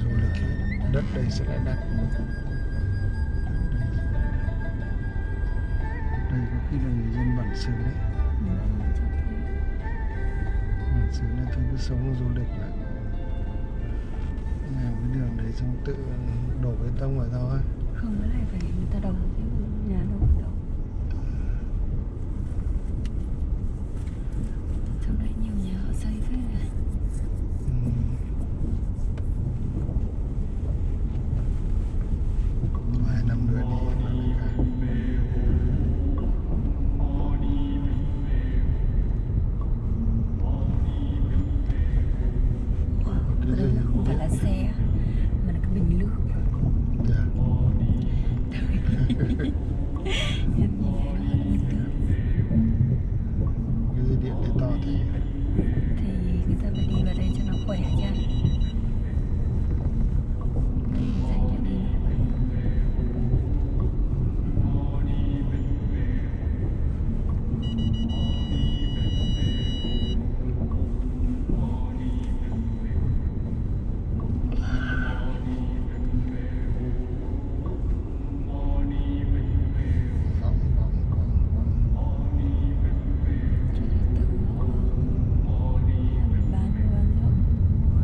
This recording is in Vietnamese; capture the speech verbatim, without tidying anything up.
du lịch ấy. Đất đây sẽ lại đắt. Đây có khi là người dân bản xứ đấy. Bản xứ này tôi cứ sống du lịch lại. Làm cái đường đấy xong tự đổ bê tông vào thôi. Không, cái này phải người ta đầu chứ nhà đâu có đầu. Trong đấy nhiều nhà họ xây thế này. Ừ. Vài năm nữa đi là người ta. Wow, đây không phải là xe.